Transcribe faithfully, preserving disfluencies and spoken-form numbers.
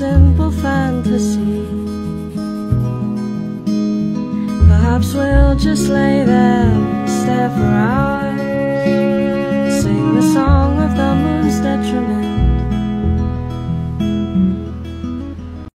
simple fantasy. Perhaps we'll just lay there and stare for hours.